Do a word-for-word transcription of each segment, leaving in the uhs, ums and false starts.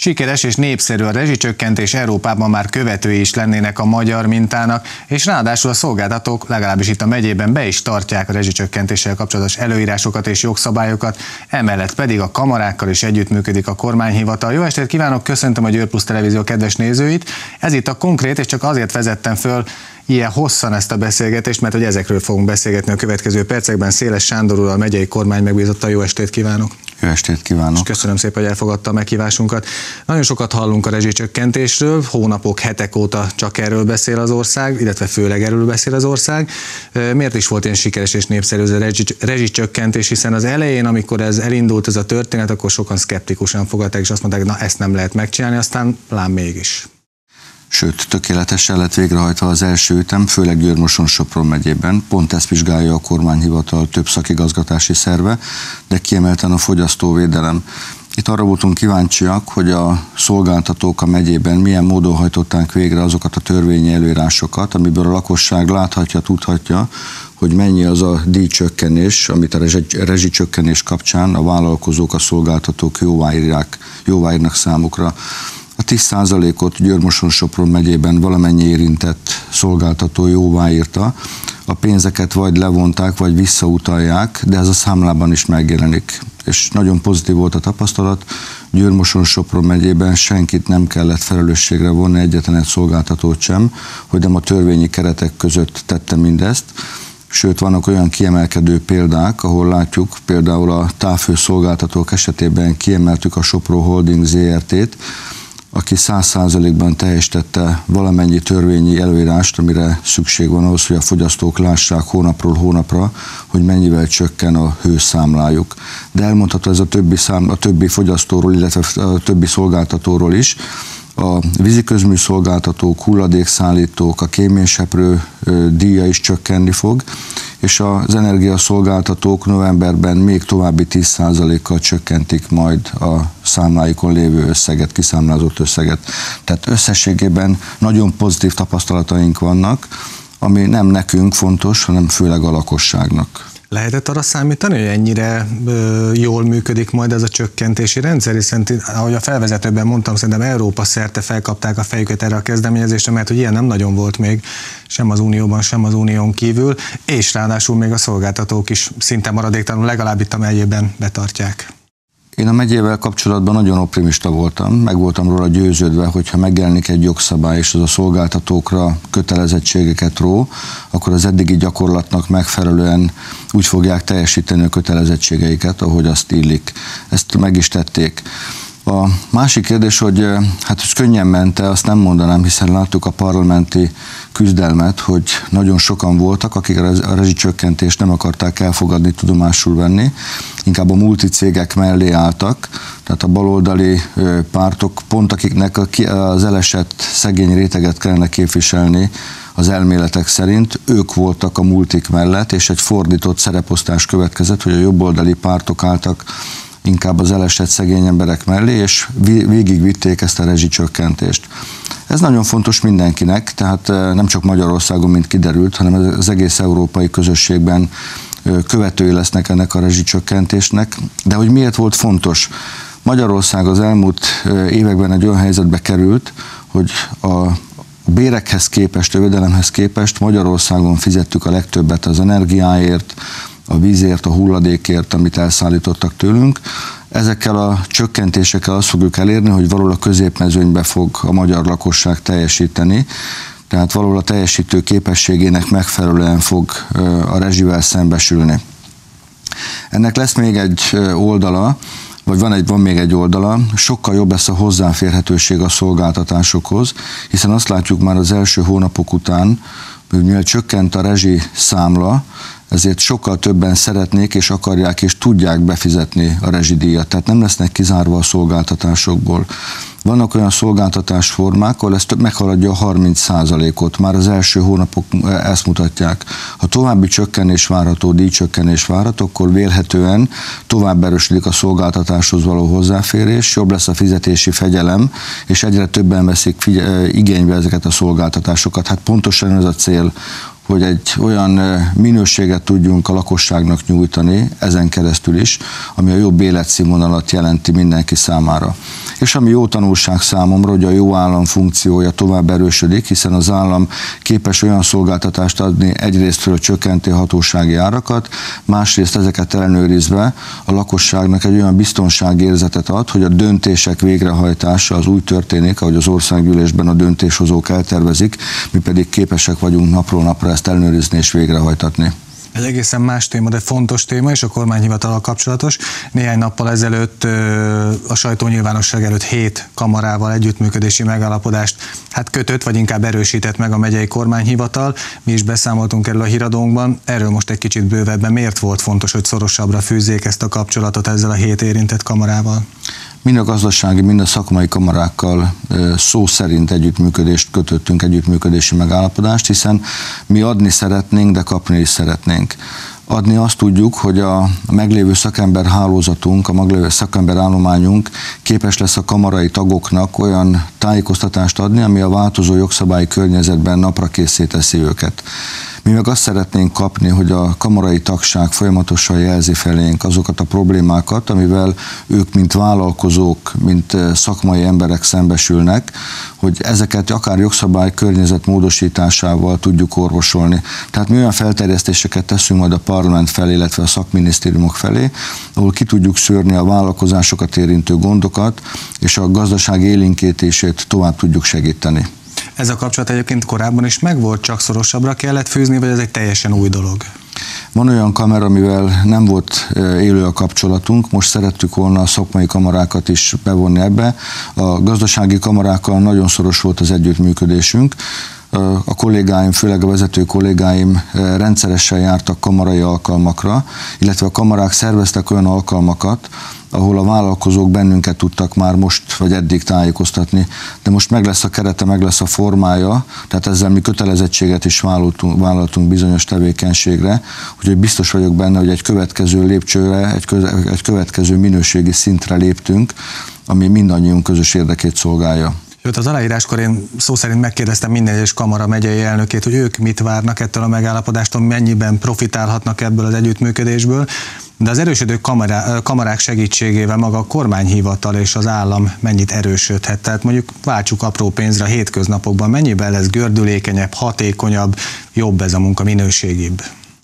Sikeres és népszerű a rezsicsökkentés, Európában már követői is lennének a magyar mintának, és ráadásul a szolgáltatók legalábbis itt a megyében be is tartják a rezsicsökkentéssel kapcsolatos előírásokat és jogszabályokat, emellett pedig a kamarákkal is együttműködik a kormányhivatal. Jó estét kívánok, köszöntöm a Győr Plusz Televízió kedves nézőit. Ez itt a Konkrét, és csak azért vezettem föl ilyen hosszan ezt a beszélgetést, mert hogy ezekről fogunk beszélgetni a következő percekben. Széles Sándor úr, a megyei kormány megbízotta. Jó estét kívánok! Jó estét kívánok! És köszönöm szépen, hogy elfogadta a meghívásunkat. Nagyon sokat hallunk a rezsicsökkentésről, hónapok, hetek óta csak erről beszél az ország, illetve főleg erről beszél az ország. Miért is volt ilyen sikeres és népszerű ez a rezsicsökkentés, hiszen az elején, amikor ez elindult ez a történet, akkor sokan szkeptikusan fogadták, és azt mondták, na ezt nem lehet megcsinálni, aztán lám mégis. Sőt, tökéletesen lett végrehajtva az első ütem, főleg Győr-Moson-Sopron megyében. Pont ezt vizsgálja a kormányhivatal több szakigazgatási szerve, de kiemelten a fogyasztóvédelem. Itt arra voltunk kíváncsiak, hogy a szolgáltatók a megyében milyen módon hajtották végre azokat a törvényi előírásokat, amiből a lakosság láthatja, tudhatja, hogy mennyi az a díjcsökkenés, amit a rezsicsökkenés kapcsán a vállalkozók, a szolgáltatók jóváírják, jóváírnak számukra. A tíz százalékot Győr-Moson-Sopron megyében valamennyi érintett szolgáltató jóváírta. A pénzeket vagy levonták, vagy visszautalják, de ez a számlában is megjelenik. És nagyon pozitív volt a tapasztalat. Győr-Moson-Sopron megyében senkit nem kellett felelősségre vonni, egyetlen egy szolgáltatót sem, hogy nem a törvényi keretek között tette mindezt. Sőt, vannak olyan kiemelkedő példák, ahol látjuk, például a távhőszolgáltatók esetében kiemeltük a Sopro Holding zé er té-t, aki száz százalékban teljesítette valamennyi törvényi előírást, amire szükség van ahhoz, hogy a fogyasztók lássák hónapról hónapra, hogy mennyivel csökken a hőszámlájuk. De elmondható ez a többi, szám, a többi fogyasztóról, illetve a többi szolgáltatóról is. A víziközmű szolgáltatók, hulladékszállítók, a kéményseprő díja is csökkenni fog, és az energiaszolgáltatók novemberben még további tíz százalékkal csökkentik majd a számláikon lévő összeget, kiszámlázott összeget. Tehát összességében nagyon pozitív tapasztalataink vannak, ami nem nekünk fontos, hanem főleg a lakosságnak. Lehetett arra számítani, hogy ennyire ö, jól működik majd ez a csökkentési rendszer, hiszen ahogy a felvezetőben mondtam, szerintem Európa szerte felkapták a fejüket erre a kezdeményezésre, mert hogy ilyen nem nagyon volt még sem az Unióban, sem az Unión kívül, és ráadásul még a szolgáltatók is szinte maradéktalanul, legalább itt a megyében betartják. Én a megyével kapcsolatban nagyon optimista voltam, meg voltam róla győződve, hogyha megjelenik egy jogszabály, és az a szolgáltatókra kötelezettségeket ró, akkor az eddigi gyakorlatnak megfelelően úgy fogják teljesíteni a kötelezettségeiket, ahogy azt illik. Ezt meg is tették. A másik kérdés, hogy hát ez könnyen ment-e, azt nem mondanám, hiszen láttuk a parlamenti küzdelmet, hogy nagyon sokan voltak, akik a rezsicsökkentést nem akarták elfogadni, tudomásul venni, inkább a multicégek mellé álltak, tehát a baloldali pártok, pont akiknek az elesett szegény réteget kellene képviselni az elméletek szerint, ők voltak a multik mellett, és egy fordított szereposztás következett, hogy a jobboldali pártok álltak inkább az elesett szegény emberek mellé, és végigvitték ezt a rezsicsökkentést. Ez nagyon fontos mindenkinek, tehát nem csak Magyarországon, mint kiderült, hanem az egész európai közösségben követői lesznek ennek a rezsicsökkentésnek. De hogy miért volt fontos? Magyarország az elmúlt években egy olyan helyzetbe került, hogy a bérekhez képest, a jövedelemhez képest Magyarországon fizettük a legtöbbet az energiáért, a vízért, a hulladékért, amit elszállítottak tőlünk. Ezekkel a csökkentésekkel azt fogjuk elérni, hogy valahol a középmezőnybe fog a magyar lakosság teljesíteni, tehát valahol a teljesítő képességének megfelelően fog a rezsivel szembesülni. Ennek lesz még egy oldala, vagy van, egy, van még egy oldala, sokkal jobb lesz a hozzáférhetőség a szolgáltatásokhoz, hiszen azt látjuk már az első hónapok után, hogy mivel csökkent a rezsi számla, ezért sokkal többen szeretnék és akarják és tudják befizetni a rezsidíjat, tehát nem lesznek kizárva a szolgáltatásokból. Vannak olyan szolgáltatásformák, ahol ez több meghaladja a harminc százalékot, már az első hónapok ezt mutatják. Ha további csökkenés várható, díjcsökkenés várható, akkor vélhetően tovább erősödik a szolgáltatáshoz való hozzáférés, jobb lesz a fizetési fegyelem, és egyre többen veszik igénybe ezeket a szolgáltatásokat. Hát pontosan ez a cél, hogy egy olyan minőséget tudjunk a lakosságnak nyújtani, ezen keresztül is, ami a jobb életszínvonalat jelenti mindenki számára. És ami jó tanulság számomra, hogy a jó állam funkciója tovább erősödik, hiszen az állam képes olyan szolgáltatást adni, egyrésztről csökkenti a hatósági árakat, másrészt ezeket ellenőrizve a lakosságnak egy olyan biztonságérzetet ad, hogy a döntések végrehajtása az úgy történik, ahogy az országgyűlésben a döntéshozók eltervezik, mi pedig képesek vagyunk napról napra ezt ellenőrizni és végrehajtatni. Ez egészen más téma, de fontos téma, és a kormányhivatalal kapcsolatos. Néhány nappal ezelőtt a sajtónyilvánosság előtt hét kamarával együttműködési megállapodást hát kötött, vagy inkább erősített meg a megyei kormányhivatal. Mi is beszámoltunk erről a híradónkban. Erről most egy kicsit bővebben. Miért volt fontos, hogy szorosabbra fűzzék ezt a kapcsolatot ezzel a hét érintett kamarával? Mind a gazdasági, mind a szakmai kamarákkal szó szerint együttműködést kötöttünk, együttműködési megállapodást, hiszen mi adni szeretnénk, de kapni is szeretnénk. Adni azt tudjuk, hogy a meglévő szakember hálózatunk, a meglévő szakember állományunk képes lesz a kamarai tagoknak olyan tájékoztatást adni, ami a változó jogszabályi környezetben napra készé teszi őket. Mi meg azt szeretnénk kapni, hogy a kamarai tagság folyamatosan jelzi felénk azokat a problémákat, amivel ők, mint vállalkozók, mint szakmai emberek szembesülnek, hogy ezeket akár jogszabály környezet módosításával tudjuk orvosolni. Tehát mi olyan felterjesztéseket teszünk majd a parlament felé, illetve a szakminisztériumok felé, ahol ki tudjuk szűrni a vállalkozásokat érintő gondokat, és a gazdaság élénkítését tovább tudjuk segíteni. Ez a kapcsolat egyébként korábban is megvolt, csak szorosabbra kellett fűzni, vagy ez egy teljesen új dolog? Van olyan kamera, amivel nem volt élő a kapcsolatunk, most szerettük volna a szakmai kamarákat is bevonni ebbe. A gazdasági kamarákkal nagyon szoros volt az együttműködésünk. A kollégáim, főleg a vezető kollégáim rendszeresen jártak kamarai alkalmakra, illetve a kamarák szerveztek olyan alkalmakat, ahol a vállalkozók bennünket tudtak már most vagy eddig tájékoztatni, de most meg lesz a kerete, meg lesz a formája, tehát ezzel mi kötelezettséget is vállaltunk, vállaltunk bizonyos tevékenységre, úgyhogy biztos vagyok benne, hogy egy következő lépcsőre, egy, köze, egy következő minőségi szintre léptünk, ami mindannyiunk közös érdekét szolgálja. Sőt, az aláíráskor én szó szerint megkérdeztem minden egyes kamara megyei elnökét, hogy ők mit várnak ettől a megállapodástól, mennyiben profitálhatnak ebből az együttműködésből, de az erősödő kamará, kamarák segítségével maga a kormányhivatal és az állam mennyit erősödhet. Tehát mondjuk váltsuk apró pénzre a hétköznapokban, mennyiben lesz gördülékenyebb, hatékonyabb, jobb ez a munka, minőségibb?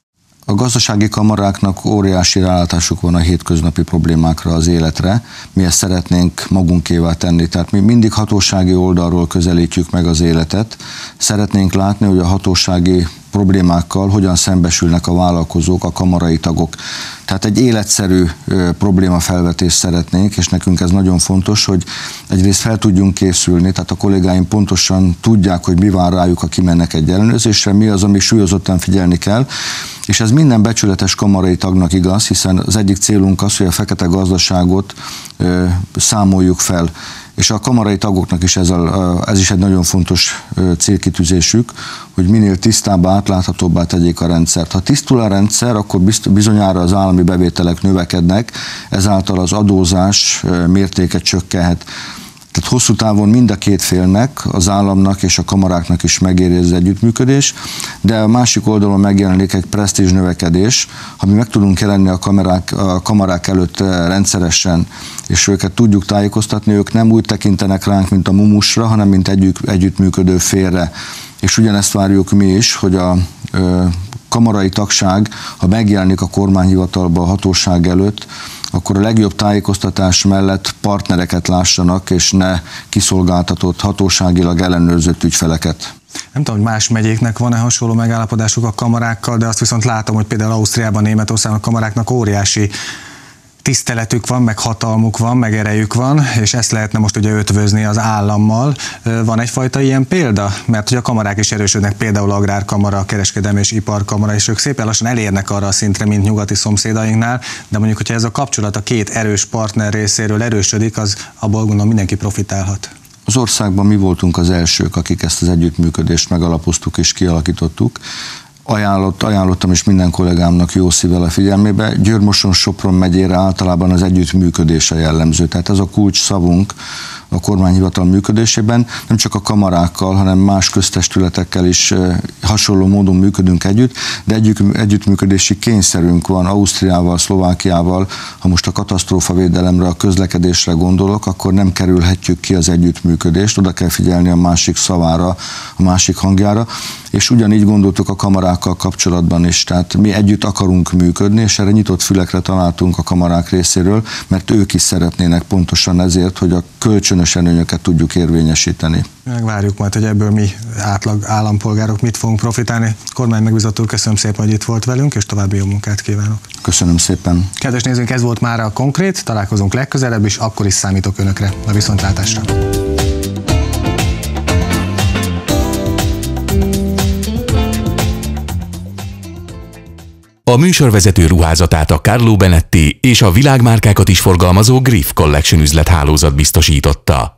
A gazdasági kamaráknak óriási rálátásuk van a hétköznapi problémákra, az életre. Mi ezt szeretnénk magunkévá tenni. Tehát mi mindig hatósági oldalról közelítjük meg az életet. Szeretnénk látni, hogy a hatósági problémákkal hogyan szembesülnek a vállalkozók, a kamarai tagok. Tehát egy életszerű problémafelvetést szeretnénk, és nekünk ez nagyon fontos, hogy egyrészt fel tudjunk készülni, tehát a kollégáim pontosan tudják, hogy mi vár rájuk, ha kimennek egy ellenőrzésre, mi az, ami súlyozottan figyelni kell, és ez minden becsületes kamarai tagnak igaz, hiszen az egyik célunk az, hogy a fekete gazdaságot ö, számoljuk fel. És a kamarai tagoknak is ez, a, ez is egy nagyon fontos célkitűzésük, hogy minél tisztábbá, átláthatóbbá tegyék a rendszert. Ha tisztul a rendszer, akkor bizonyára az állami bevételek növekednek, ezáltal az adózás mértéke csökkenhet. Tehát hosszú távon mind a két félnek, az államnak és a kamaráknak is megéri az együttműködés, de a másik oldalon megjelenik egy presztízs növekedés, ha mi meg tudunk jelenni a kamerák, a kamarák előtt rendszeresen, és őket tudjuk tájékoztatni, ők nem úgy tekintenek ránk, mint a mumusra, hanem mint együtt, együttműködő félre. És ugyanezt várjuk mi is, hogy a ö, kamarai tagság, ha megjelenik a kormányhivatalba a hatóság előtt, akkor a legjobb tájékoztatás mellett partnereket lássanak, és ne kiszolgáltatott, hatóságilag ellenőrzött ügyfeleket. Nem tudom, hogy más megyéknek van-e hasonló megállapodásuk a kamarákkal, de azt viszont látom, hogy például Ausztriában, Németországban a kamaráknak óriási tiszteletük van, meg hatalmuk van, meg erejük van, és ezt lehetne most ugye ötvözni az állammal. Van egyfajta ilyen példa? Mert hogy a kamarák is erősödnek, például Agrárkamara, Kereskedelmi és Iparkamara, és ők szépen lassan elérnek arra a szintre, mint nyugati szomszédainknál, de mondjuk, hogyha ez a kapcsolat a két erős partner részéről erősödik, az abból gondolom mindenki profitálhat. Az országban mi voltunk az elsők, akik ezt az együttműködést megalapoztuk és kialakítottuk. Ajánlott, ajánlottam is minden kollégámnak jó szívvel a figyelmébe. Győr-Moson-Sopron megyére általában az együttműködés a jellemző. Tehát ez a kulcs szavunk a kormányhivatal működésében. Nem csak a kamarákkal, hanem más köztestületekkel is hasonló módon működünk együtt, de együtt, együttműködési kényszerünk van Ausztriával, Szlovákiával. Ha most a katasztrófavédelemre, a közlekedésre gondolok, akkor nem kerülhetjük ki az együttműködést, oda kell figyelni a másik szavára, a másik hangjára, és ugyanígy gondoltuk a kamarákkal kapcsolatban is, tehát mi együtt akarunk működni, és erre nyitott fülekre találtunk a kamarák részéről, mert ők is szeretnének pontosan ezért, hogy a kölcsönös előnyöket tudjuk érvényesíteni. Megvárjuk majd, hogy ebből mi átlag állampolgárok mit fogunk profitálni. Kormány megbízató, köszönöm szépen, hogy itt volt velünk, és további jó munkát kívánok. Köszönöm szépen. Kedves nézőink, ez volt már a Konkrét, találkozunk legközelebb, és akkor is számítok önökre. A viszontlátásra! A műsorvezető ruházatát a Carlo Benetti és a világmárkákat is forgalmazó Griff Collection üzlethálózat biztosította.